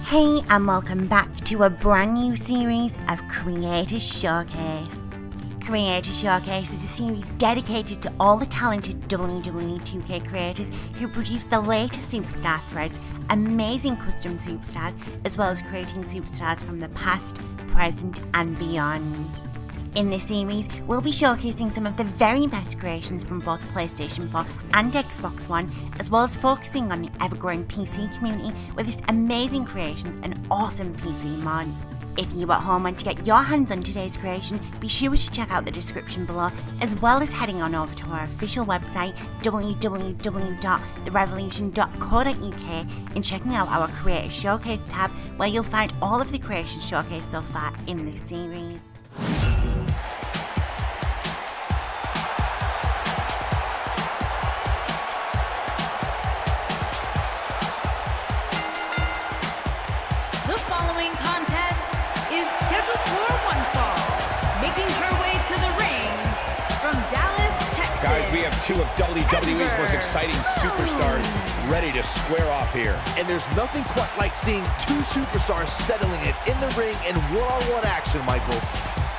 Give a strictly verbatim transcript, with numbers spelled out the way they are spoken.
Hey, and welcome back to a brand new series of Creator Showcase. Creator Showcase is a series dedicated to all the talented W W E two K creators who produce the latest superstar threads, amazing custom superstars, as well as creating superstars from the past, present, and beyond. In this series, we'll be showcasing some of the very best creations from both PlayStation four and Xbox One, as well as focusing on the ever-growing P C community with its amazing creations and awesome P C mods. If you at home want to get your hands on today's creation, be sure to check out the description below, as well as heading on over to our official website w w w dot the revolution dot co dot u k and checking out our Creator Showcase tab, where you'll find all of the creations showcased so far in this series. The following contest is scheduled for one fall. Making her way to the ring from Dallas, Texas. Guys, we have two of W W E's most exciting superstars ready to square off here. And there's nothing quite like seeing two superstars settling it in the ring in one-on-one action, Michael.